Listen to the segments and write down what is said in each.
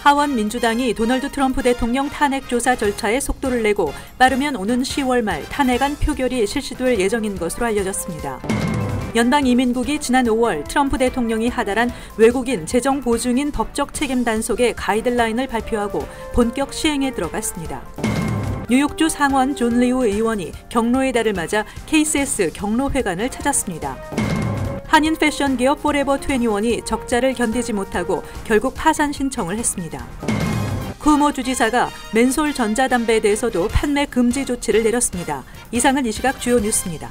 하원 민주당이 도널드 트럼프 대통령 탄핵 조사 절차에 속도를 내고 빠르면 오는 10월 말 탄핵안 표결이 실시될 예정인 것으로 알려졌습니다. 연방이민국이 지난 5월 트럼프 대통령이 하달한 외국인 재정 보증인 법적 책임 단속의 가이드라인을 발표하고 본격 시행에 들어갔습니다. 뉴욕주 상원 존 리우 의원이 경로의 달을 맞아 KCS 경로회관을 찾았습니다. 한인 패션 기업 포레버 21이 적자를 견디지 못하고 결국 파산 신청을 했습니다. 쿠오모 주지사가 멘솔 전자담배에 대해서도 판매 금지 조치를 내렸습니다. 이상은 이 시각 주요 뉴스입니다.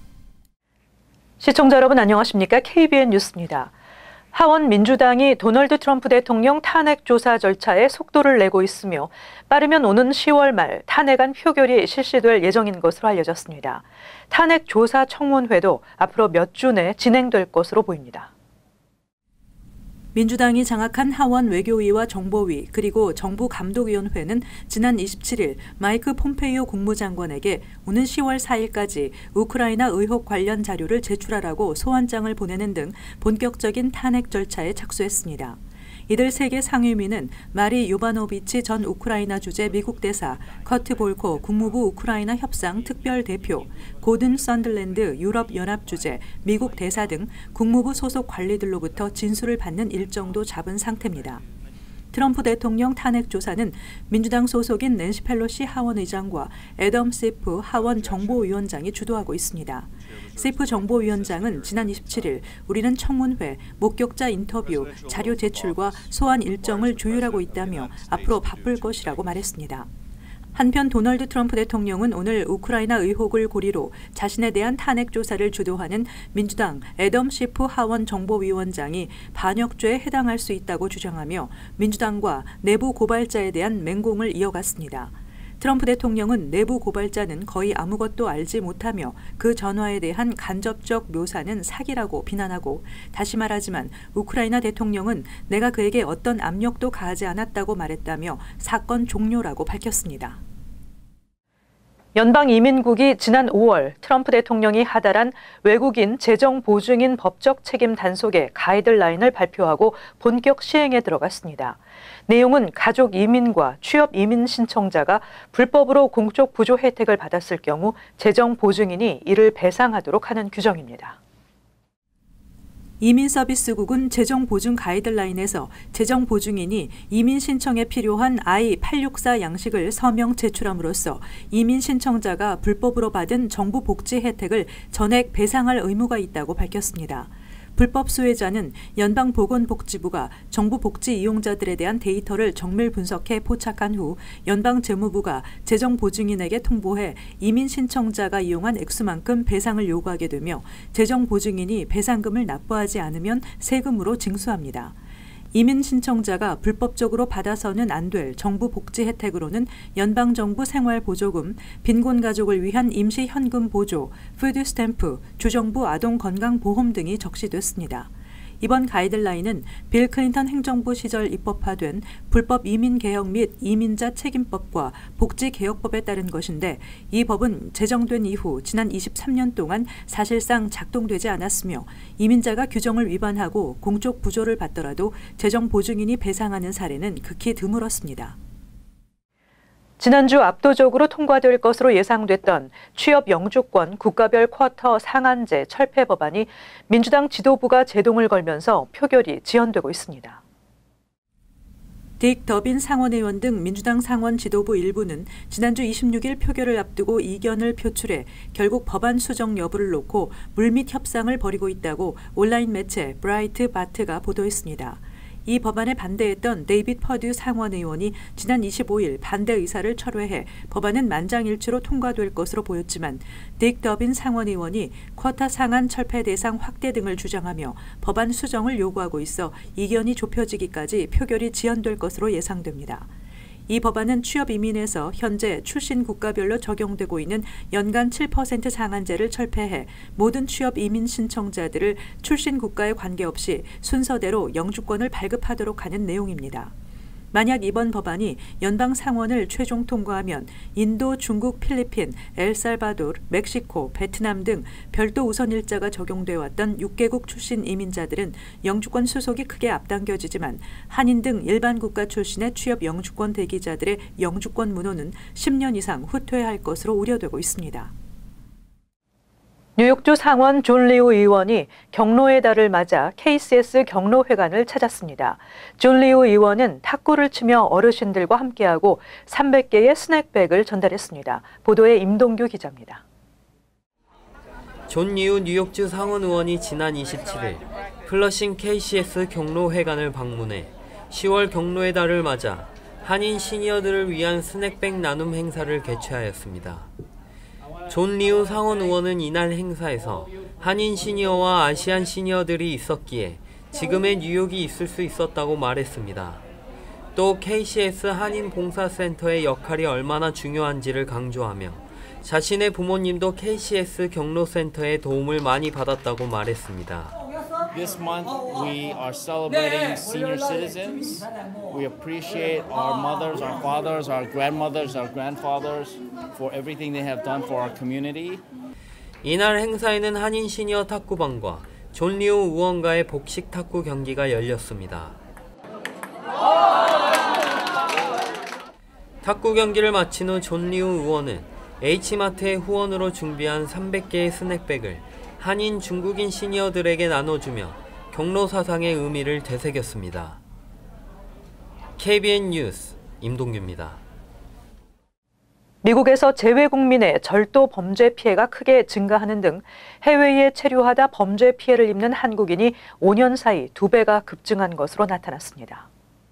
시청자 여러분 안녕하십니까? KBN 뉴스입니다. 하원 민주당이 도널드 트럼프 대통령 탄핵 조사 절차에 속도를 내고 있으며 빠르면 오는 10월 말 탄핵안 표결이 실시될 예정인 것으로 알려졌습니다. 탄핵 조사 청문회도 앞으로 몇 주 내 진행될 것으로 보입니다. 민주당이 장악한 하원 외교위와 정보위 그리고 정부감독위원회는 지난 27일 마이크 폼페이오 국무장관에게 오는 10월 4일까지 우크라이나 의혹 관련 자료를 제출하라고 소환장을 보내는 등 본격적인 탄핵 절차에 착수했습니다. 이들 세계 상임위는 마리 요바노비치 전 우크라이나 주재 미국 대사, 커트 볼코 국무부 우크라이나 협상 특별 대표, 고든 썬들랜드 유럽연합 주재, 미국 대사 등 국무부 소속 관리들로부터 진술을 받는 일정도 잡은 상태입니다. 트럼프 대통령 탄핵 조사는 민주당 소속인 낸시 펠로시 하원 의장과 애덤 시프 하원 정보위원장이 주도하고 있습니다. 시프 정보위원장은 지난 27일 우리는 청문회, 목격자 인터뷰, 자료 제출과 소환 일정을 조율하고 있다며 앞으로 바쁠 것이라고 말했습니다. 한편 도널드 트럼프 대통령은 오늘 우크라이나 의혹을 고리로 자신에 대한 탄핵 조사를 주도하는 민주당 애덤 시프 하원 정보위원장이 반역죄에 해당할 수 있다고 주장하며 민주당과 내부 고발자에 대한 맹공을 이어갔습니다. 트럼프 대통령은 내부 고발자는 거의 아무것도 알지 못하며 그 전화에 대한 간접적 묘사는 사기라고 비난하고 다시 말하지만 우크라이나 대통령은 내가 그에게 어떤 압력도 가하지 않았다고 말했다며 사건 종료라고 밝혔습니다. 연방이민국이 지난 5월 트럼프 대통령이 하달한 외국인 재정 보증인 법적 책임 단속의 가이드라인을 발표하고 본격 시행에 들어갔습니다. 내용은 가족 이민과 취업 이민 신청자가 불법으로 공적 부조 혜택을 받았을 경우 재정 보증인이 이를 배상하도록 하는 규정입니다. 이민서비스국은 재정보증 가이드라인에서 재정보증인이 이민 신청에 필요한 I-864 양식을 서명 제출함으로써 이민 신청자가 불법으로 받은 정부 복지 혜택을 전액 배상할 의무가 있다고 밝혔습니다. 불법 수혜자는 연방보건복지부가 정부 복지 이용자들에 대한 데이터를 정밀 분석해 포착한 후 연방재무부가 재정보증인에게 통보해 이민 신청자가 이용한 액수만큼 배상을 요구하게 되며 재정보증인이 배상금을 납부하지 않으면 세금으로 징수합니다. 이민 신청자가 불법적으로 받아서는 안 될 정부 복지 혜택으로는 연방정부 생활보조금, 빈곤 가족을 위한 임시현금 보조, 푸드스탬프, 주정부 아동건강보험 등이 적시됐습니다. 이번 가이드라인은 빌 클린턴 행정부 시절 입법화된 불법 이민개혁 및 이민자 책임법과 복지개혁법에 따른 것인데 이 법은 제정된 이후 지난 23년 동안 사실상 작동되지 않았으며 이민자가 규정을 위반하고 공적 부조를 받더라도 재정보증인이 배상하는 사례는 극히 드물었습니다. 지난주 압도적으로 통과될 것으로 예상됐던 취업 영주권 국가별 쿼터 상한제 철폐 법안이 민주당 지도부가 제동을 걸면서 표결이 지연되고 있습니다. 딕 더빈 상원의원 등 민주당 상원 지도부 일부는 지난주 26일 표결을 앞두고 이견을 표출해 결국 법안 수정 여부를 놓고 물밑 협상을 벌이고 있다고 온라인 매체 브라이트 바트가 보도했습니다. 이 법안에 반대했던 데이빗 퍼듀 상원 의원이 지난 25일 반대 의사를 철회해 법안은 만장일치로 통과될 것으로 보였지만 딕 더빈 상원 의원이 쿼터 상한 철폐 대상 확대 등을 주장하며 법안 수정을 요구하고 있어 이견이 좁혀지기까지 표결이 지연될 것으로 예상됩니다. 이 법안은 취업 이민에서 현재 출신 국가별로 적용되고 있는 연간 7% 상한제를 철폐해 모든 취업 이민 신청자들을 출신 국가에 관계없이 순서대로 영주권을 발급하도록 하는 내용입니다. 만약 이번 법안이 연방 상원을 최종 통과하면 인도, 중국, 필리핀, 엘살바도르, 멕시코, 베트남 등 별도 우선 일자가 적용돼 왔던 6개국 출신 이민자들은 영주권 수속이 크게 앞당겨지지만 한인 등 일반 국가 출신의 취업 영주권 대기자들의 영주권 문호는 10년 이상 후퇴할 것으로 우려되고 있습니다. 뉴욕주 상원 존 리우 의원이 경로의 달을 맞아 KCS 경로회관을 찾았습니다. 존 리우 의원은 탁구를 치며 어르신들과 함께하고 300개의 스낵백을 전달했습니다. 보도에 임동규 기자입니다. 존 리우 뉴욕주 상원 의원이 지난 27일 플러싱 KCS 경로회관을 방문해 10월 경로의 달을 맞아 한인 시니어들을 위한 스낵백 나눔 행사를 개최하였습니다. 존 리우 상원 의원은 이날 행사에서 한인 시니어와 아시안 시니어들이 있었기에 지금의 뉴욕이 있을 수 있었다고 말했습니다. 또 KCS 한인 봉사센터의 역할이 얼마나 중요한지를 강조하며 자신의 부모님도 KCS 경로센터의 도움을 많이 받았다고 말했습니다. This month we are celebrating senior citizens. We appreciate our mothers, our fathers, our grandmothers, our grandfathers for everything they have done for our community. 이날 행사에는 한인 시니어 탁구방과 존 리우 의원과의 복식 탁구 경기가 열렸습니다. 탁구 경기를 마친 후 존 리우 의원은 H마트의 후원으로 준비한 300개의 스낵백을 한인 중국인 시니어들에게 나눠주며 경로 사상의 의미를 되새겼습니다. KBN 뉴스 임동규입니다. 미국에서 재외국민의 절도 범죄 피해가 크게 증가하는 등 해외에 체류하다 범죄 피해를 입는 한국인이 5년 사이 2배가 급증한 것으로 나타났습니다.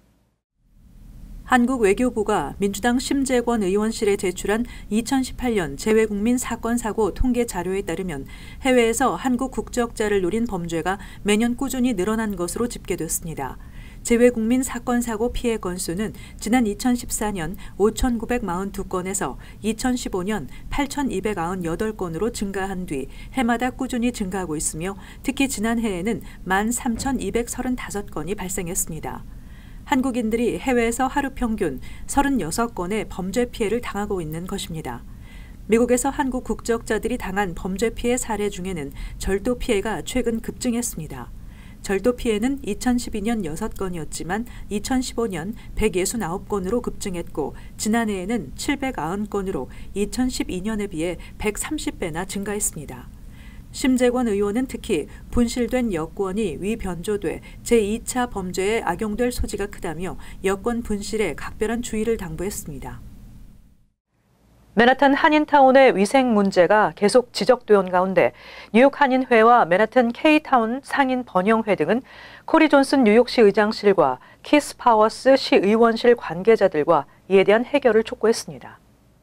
한국 외교부가 민주당 심재권 의원실에 제출한 2018년 재외국민 사건 사고 통계 자료에 따르면 해외에서 한국 국적자를 노린 범죄가 매년 꾸준히 늘어난 것으로 집계됐습니다. 재외국민 사건 사고 피해 건수는 지난 2014년 5,942건에서 2015년 8,298건으로 증가한 뒤 해마다 꾸준히 증가하고 있으며 특히 지난해에는 13,235건이 발생했습니다. 한국인들이 해외에서 하루 평균 36건의 범죄 피해를 당하고 있는 것입니다. 미국에서 한국 국적자들이 당한 범죄 피해 사례 중에는 절도 피해가 최근 급증했습니다. 절도 피해는 2012년 6건이었지만 2015년 169건으로 급증했고 지난해에는 790건으로 2012년에 비해 130배나 증가했습니다. 심재권 의원은 특히 분실된 여권이 위변조돼 제2차 범죄에 악용될 소지가 크다며 여권 분실에 각별한 주의를 당부했습니다. 맨하탄 한인타운의 위생 문제가 계속 지적되온 가운데 뉴욕 한인회와 맨하탄 K타운 상인 번영회 등은 코리 존슨 뉴욕시 의장실과 키스 파워스 시의원실 관계자들과 이에 대한 해결을 촉구했습니다.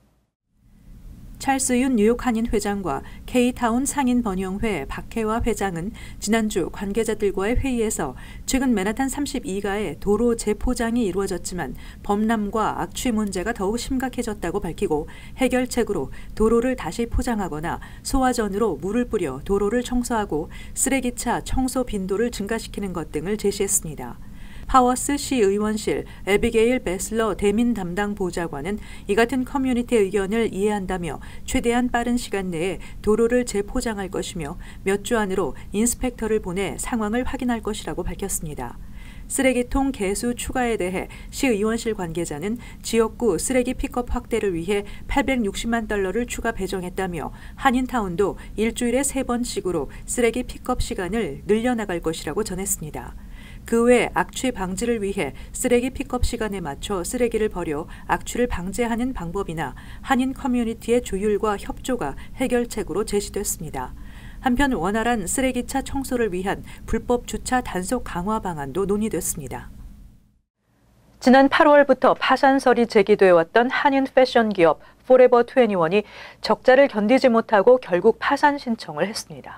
찰스 윤 뉴욕 한인 회장과 K타운 상인 번영회 박혜화 회장은 지난주 관계자들과의 회의에서 최근 맨하탄 32가에 도로 재포장이 이루어졌지만 범람과 악취 문제가 더욱 심각해졌다고 밝히고 해결책으로 도로를 다시 포장하거나 소화전으로 물을 뿌려 도로를 청소하고 쓰레기차 청소 빈도를 증가시키는 것 등을 제시했습니다. 파워스 시의원실 에비게일 베슬러 대민 담당 보좌관은 이 같은 커뮤니티 의견을 이해한다며 최대한 빠른 시간 내에 도로를 재포장할 것이며 몇 주 안으로 인스펙터를 보내 상황을 확인할 것이라고 밝혔습니다. 쓰레기통 개수 추가에 대해 시의원실 관계자는 지역구 쓰레기 픽업 확대를 위해 $860만 추가 배정했다며 한인타운도 일주일에 3번씩으로 쓰레기 픽업 시간을 늘려나갈 것이라고 전했습니다. 그 외 악취 방지를 위해 쓰레기 픽업 시간에 맞춰 쓰레기를 버려 악취를 방지하는 방법이나 한인 커뮤니티의 조율과 협조가 해결책으로 제시됐습니다. 한편 원활한 쓰레기차 청소를 위한 불법 주차 단속 강화 방안도 논의됐습니다. 지난 8월부터 파산설이 제기되어 왔던 한인 패션 기업 포레버 21이 적자를 견디지 못하고 결국 파산 신청을 했습니다.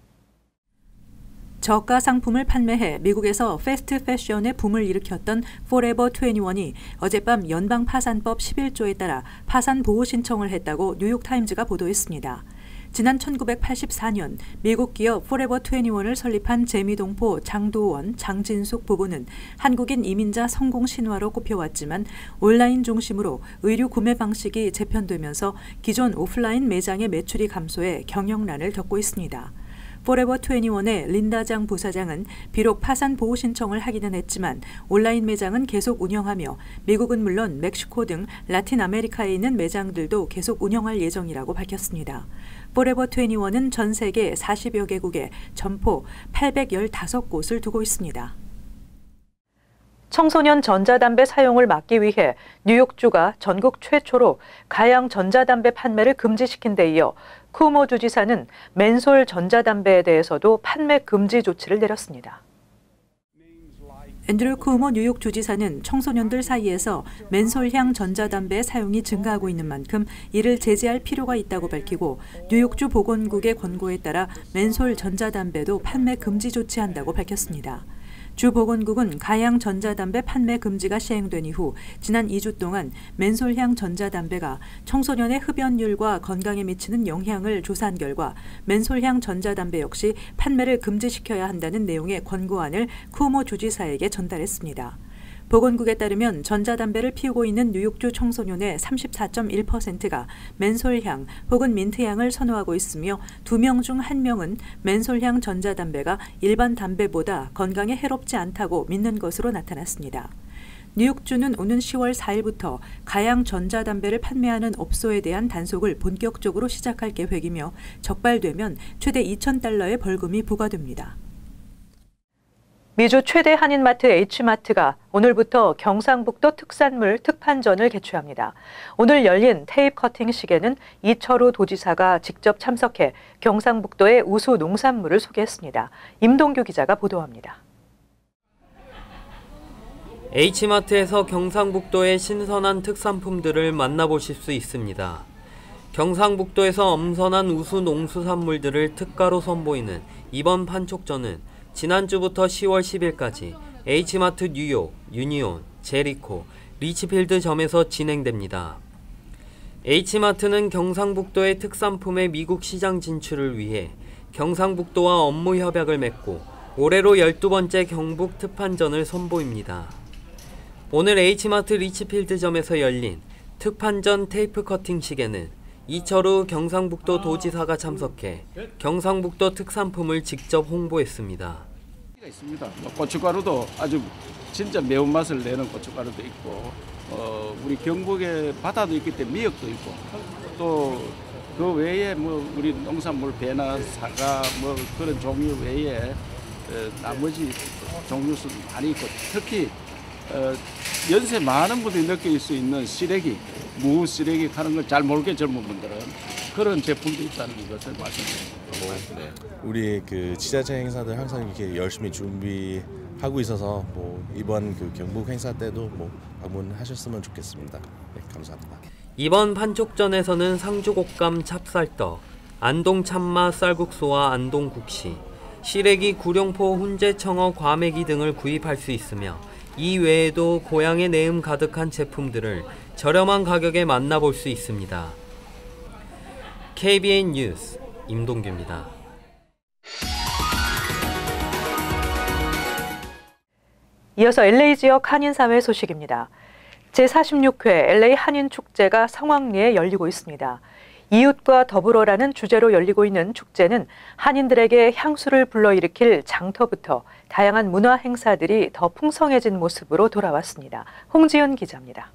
저가 상품을 판매해 미국에서 패스트 패션의 붐을 일으켰던 포레버 21이 어젯밤 연방 파산법 11조에 따라 파산 보호 신청을 했다고 뉴욕타임즈가 보도했습니다. 지난 1984년 미국 기업 포레버 21을 설립한 재미동포 장도원, 장진숙 부부는 한국인 이민자 성공 신화로 꼽혀왔지만 온라인 중심으로 의류 구매 방식이 재편되면서 기존 오프라인 매장의 매출이 감소해 경영난을 겪고 있습니다. 포레버 21의 린다장 부사장은 비록 파산 보호 신청을 하기는 했지만 온라인 매장은 계속 운영하며 미국은 물론 멕시코 등 라틴 아메리카에 있는 매장들도 계속 운영할 예정이라고 밝혔습니다. 포레버 21은 전 세계 40여 개국에 점포 815곳을 두고 있습니다. 청소년 전자담배 사용을 막기 위해 뉴욕주가 전국 최초로 가양 전자담배 판매를 금지시킨 데 이어 쿠오모 주지사는 맨솔 전자담배에 대해서도 판매 금지 조치를 내렸습니다. 앤드류 쿠오모 뉴욕 주지사는 청소년들 사이에서 맨솔향 전자담배의 사용이 증가하고 있는 만큼 이를 제재할 필요가 있다고 밝히고 뉴욕주 보건국의 권고에 따라 맨솔 전자담배도 판매 금지 조치한다고 밝혔습니다. 주 보건국은 가양 전자담배 판매 금지가 시행된 이후 지난 2주 동안 맨솔향 전자담배가 청소년의 흡연율과 건강에 미치는 영향을 조사한 결과 맨솔향 전자담배 역시 판매를 금지시켜야 한다는 내용의 권고안을 쿠오모 주지사에게 전달했습니다. 보건국에 따르면 전자담배를 피우고 있는 뉴욕주 청소년의 34.1%가 맨솔향 혹은 민트향을 선호하고 있으며 2명 중 1명은 맨솔향 전자담배가 일반 담배보다 건강에 해롭지 않다고 믿는 것으로 나타났습니다. 뉴욕주는 오는 10월 4일부터 가양 전자담배를 판매하는 업소에 대한 단속을 본격적으로 시작할 계획이며 적발되면 최대 $2,000의 벌금이 부과됩니다. 미주 최대 한인마트 H마트가 오늘부터 경상북도 특산물 특판전을 개최합니다. 오늘 열린 테이프 커팅식에는 이철우 도지사가 직접 참석해 경상북도의 우수 농산물을 소개했습니다. 임동규 기자가 보도합니다. H마트에서 경상북도의 신선한 특산품들을 만나보실 수 있습니다. 경상북도에서 엄선한 우수 농수산물들을 특가로 선보이는 이번 판촉전은 지난주부터 10월 10일까지 H마트 뉴욕, 유니온, 제리코, 리치필드점에서 진행됩니다. H마트는 경상북도의 특산품의 미국 시장 진출을 위해 경상북도와 업무 협약을 맺고 올해로 12번째 경북 특판전을 선보입니다. 오늘 H마트 리치필드점에서 열린 특판전 테이프 커팅식에는 이철우 경상북도 도지사가 참석해 경상북도 특산품을 직접 홍보했습니다. 있습니다. 고춧가루도 아주 진짜 매운맛을 내는 고춧가루도 있고 우리 경북에 바다도 있기 때문에 미역도 있고 또 그 외에 뭐 우리 농산물 배나 사과 뭐 그런 종류 외에 나머지 종류도 많이 있고 특히 연세 많은 분들이 느낄 수 있는 시래기, 무 시래기 하는 걸 잘 모르게 젊은 분들은 그런 제품도 있다는 것을 말씀드립니다. 네. 우리 그 지자체 행사들 항상 이렇게 열심히 준비하고 있어서 뭐 이번 그 경북 행사 때도 뭐 방문하셨으면 좋겠습니다. 네, 감사합니다. 이번 판촉전에서는 상주곶감 찹쌀떡, 안동 참마 쌀국수와 안동 국시, 시래기 구룡포 훈제청어 과메기 등을 구입할 수 있으며 이 외에도 고향의 내음 가득한 제품들을 저렴한 가격에 만나볼 수 있습니다. KBN 뉴스 임동규입니다. 이어서 LA 지역 한인사회 소식입니다. 제46회 LA 한인축제가 성황리에 열리고 있습니다. 이웃과 더불어라는 주제로 열리고 있는 축제는 한인들에게 향수를 불러일으킬 장터부터 다양한 문화 행사들이 더 풍성해진 모습으로 돌아왔습니다. 홍지윤 기자입니다.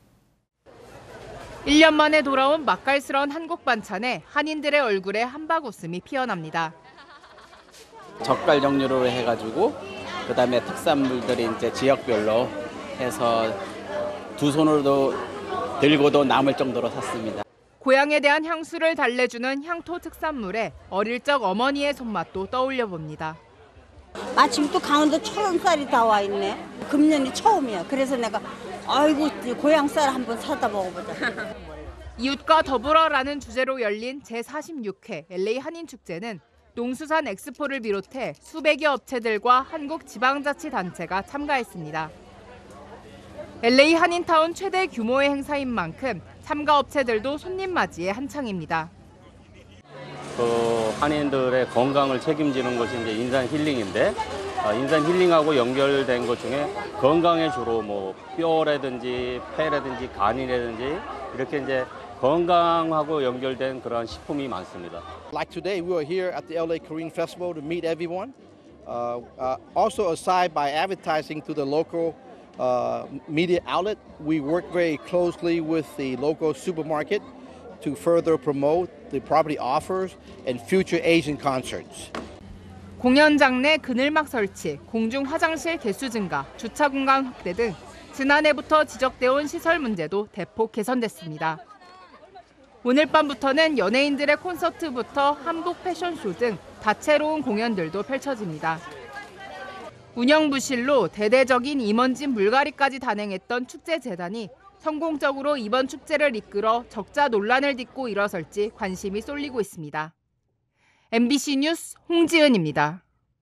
1년 만에 돌아온 맛깔스러운 한국 반찬에 한인들의 얼굴에 한박웃음이 피어납니다. 젓갈 종류로 해가지고 그다음에 특산물들이 이제 지역별로 해서 두 손으로도 들고도 남을 정도로 샀습니다. 고향에 대한 향수를 달래주는 향토 특산물에 어릴 적 어머니의 손맛도 떠올려 봅니다. 마침 또 강원도 초ron쌀이 다 와 있네. 금년이 처음이야. 그래서 내가 아이고 고향 쌀 한번 사다 먹어보자. 이웃과 더불어라는 주제로 열린 제46회 LA 한인축제는 농수산 엑스포를 비롯해 수백여 업체들과 한국지방자치단체가 참가했습니다. LA 한인타운 최대 규모의 행사인 만큼 참가 업체들도 손님 맞이에 한창입니다. 그 한인들의 건강을 책임지는 것이 이제 인산 힐링인데 인산 힐링하고 연결된 것 중에 건강에 주로 뭐 뼈라든지 폐라든지 간이라든지 이렇게 이제 건강하고 연결된 그런 식품이 많습니다. Like today, we are here at the LA Korean Festival to meet everyone. Also, aside by advertising to the local media outlet, we work very closely with the local supermarket to further promote the property offers and future Asian concerts. 공연장 내 그늘막 설치, 공중 화장실 개수 증가, 주차 공간 확대 등 지난해부터 지적돼 온 시설 문제도 대폭 개선됐습니다. 오늘 밤부터는 연예인들의 콘서트부터 한복 패션쇼 등 다채로운 공연들도 펼쳐집니다. 운영 부실로 대대적인 임원진 물갈이까지 단행했던 축제재단이 성공적으로 이번 축제를 이끌어 적자 논란을 딛고 일어설지 관심이 쏠리고 있습니다. MBC 뉴스 홍지은입니다.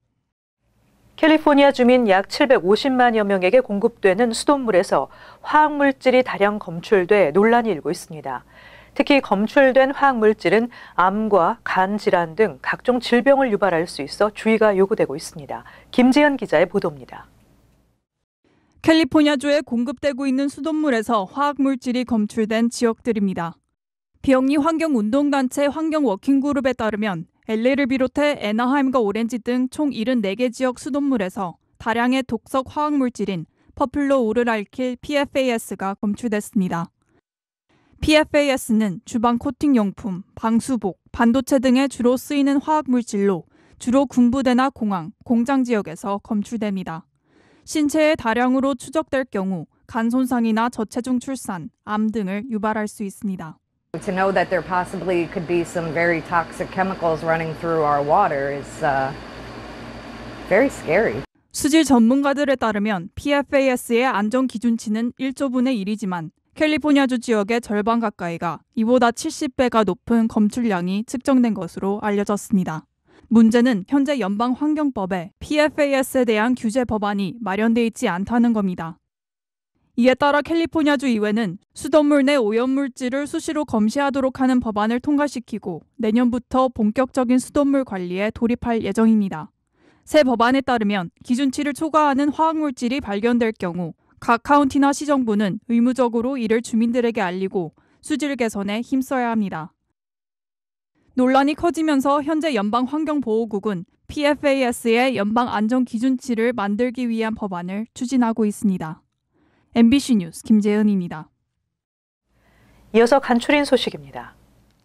캘리포니아 주민 약 750만여 명에게 공급되는 수돗물에서 화학물질이 다량 검출돼 논란이 일고 있습니다. 특히 검출된 화학물질은 암과 간 질환 등 각종 질병을 유발할 수 있어 주의가 요구되고 있습니다. 김지연 기자의 보도입니다. 캘리포니아주에 공급되고 있는 수돗물에서 화학물질이 검출된 지역들입니다. 비영리 환경운동단체 환경워킹그룹에 따르면 LA를 비롯해 애나하임과 오렌지 등 총 74개 지역 수돗물에서 다량의 독성 화학물질인 퍼플로우르알킬 PFAS가 검출됐습니다. PFAS는 주방 코팅용품, 방수복, 반도체 등에 주로 쓰이는 화학물질로 주로 군부대나 공항, 공장 지역에서 검출됩니다. 신체에 다량으로 추적될 경우 간 손상이나 저체중 출산, 암 등을 유발할 수 있습니다. To know that there possibly could be some very toxic chemicals running through our water is very scary. 수질 전문가들에 따르면 PFAS의 안전 기준치는 1조분의 1이지만 캘리포니아주 지역의 절반 가까이가 이보다 70배가 높은 검출량이 측정된 것으로 알려졌습니다. 문제는 현재 연방환경법에 PFAS에 대한 규제 법안이 마련돼 있지 않다는 겁니다. 이에 따라 캘리포니아주 의회는 수돗물 내 오염물질을 수시로 검시하도록 하는 법안을 통과시키고 내년부터 본격적인 수돗물 관리에 돌입할 예정입니다. 새 법안에 따르면 기준치를 초과하는 화학물질이 발견될 경우 각 카운티나 시정부는 의무적으로 이를 주민들에게 알리고 수질 개선에 힘써야 합니다. 논란이 커지면서 현재 연방환경보호국은 PFAS의 연방안전기준치를 만들기 위한 법안을 추진하고 있습니다. MBC 뉴스 김재은입니다. 이어서 간추린 소식입니다.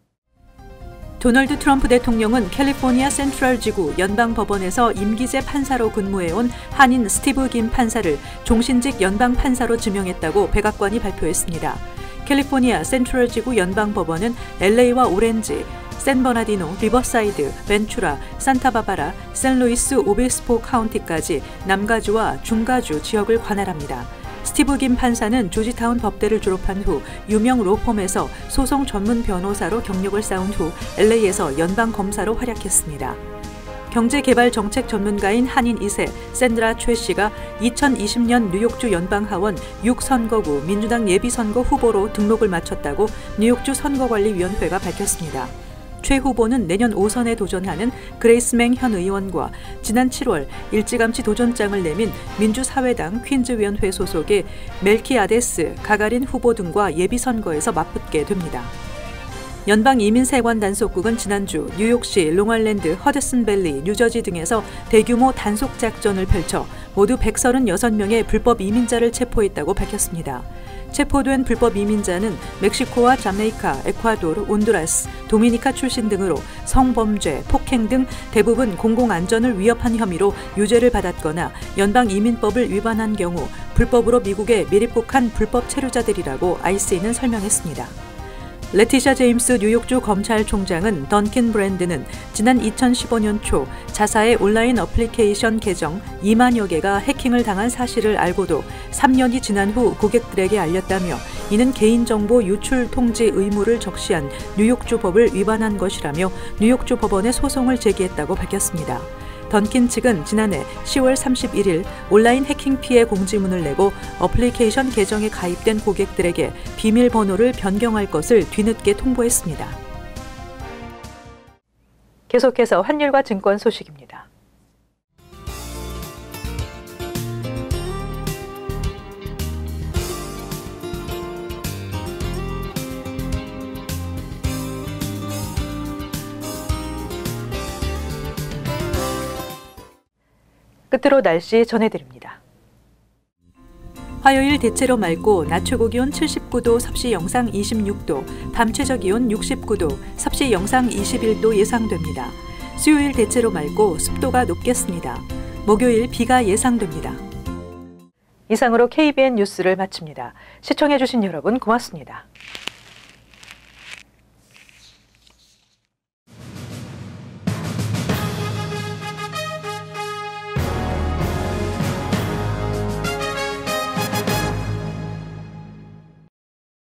도널드 트럼프 대통령은 캘리포니아 센트럴지구 연방법원에서 임기제 판사로 근무해온 한인 스티브 김 판사를 종신직 연방판사로 지명했다고 백악관이 발표했습니다. 캘리포니아 센트럴지구 연방법원은 LA와 오렌지, 샌버나디노, 리버사이드, 벤추라, 산타바바라, 샌루이스 오비스포 카운티까지 남가주와 중가주 지역을 관할합니다. 스티브 김 판사는 조지타운 법대를 졸업한 후 유명 로펌에서 소송 전문 변호사로 경력을 쌓은 후 LA에서 연방검사로 활약했습니다. 경제개발 정책 전문가인 한인 2세 샌드라 최 씨가 2020년 뉴욕주 연방하원 6선거구 민주당 예비선거 후보로 등록을 마쳤다고 뉴욕주 선거관리위원회가 밝혔습니다. 최 후보는 내년 5선에 도전하는 그레이스맹 현 의원과 지난 7월 일찌감치 도전장을 내민 민주사회당 퀸즈위원회 소속의 멜키아데스 가가린 후보 등과 예비선거에서 맞붙게 됩니다. 연방이민세관 단속국은 지난주 뉴욕시, 롱아일랜드, 허드슨밸리, 뉴저지 등에서 대규모 단속작전을 펼쳐 모두 136명의 불법 이민자를 체포했다고 밝혔습니다. 체포된 불법 이민자는 멕시코와 자메이카, 에콰도르, 온두라스, 도미니카 출신 등으로 성범죄, 폭행 등 대부분 공공안전을 위협한 혐의로 유죄를 받았거나 연방이민법을 위반한 경우 불법으로 미국에 밀입국한 불법 체류자들이라고 IC는 설명했습니다. 레티샤 제임스 뉴욕주 검찰총장은 던킨 브랜드는 지난 2015년 초 자사의 온라인 어플리케이션 계정 2만여 개가 해킹을 당한 사실을 알고도 3년이 지난 후 고객들에게 알렸다며 이는 개인정보 유출 통지 의무를 적시한 뉴욕주 법을 위반한 것이라며 뉴욕주 법원에 소송을 제기했다고 밝혔습니다. 던킨 측은 지난해 10월 31일 온라인 해킹 피해 공지문을 내고 어플리케이션 계정에 가입된 고객들에게 비밀번호를 변경할 것을 뒤늦게 통보했습니다. 계속해서 환율과 증권 소식입니다. 끝으로 날씨 전해드립니다. 화요일 대체로 맑고 낮 최고 기온 79도, 섭씨 영상 26도, 밤 최저 기온 69도, 섭씨 영상 21도 예상됩니다. 수요일 대체로 맑고 습도가 높겠습니다. 목요일 비가 예상됩니다. 이상으로 KBN 뉴스를 마칩니다. 시청해주신 여러분 고맙습니다.